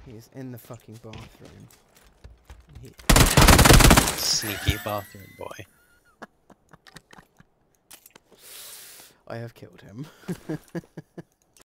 He is in the fucking bathroom. Sneaky bathroom boy. I have killed him.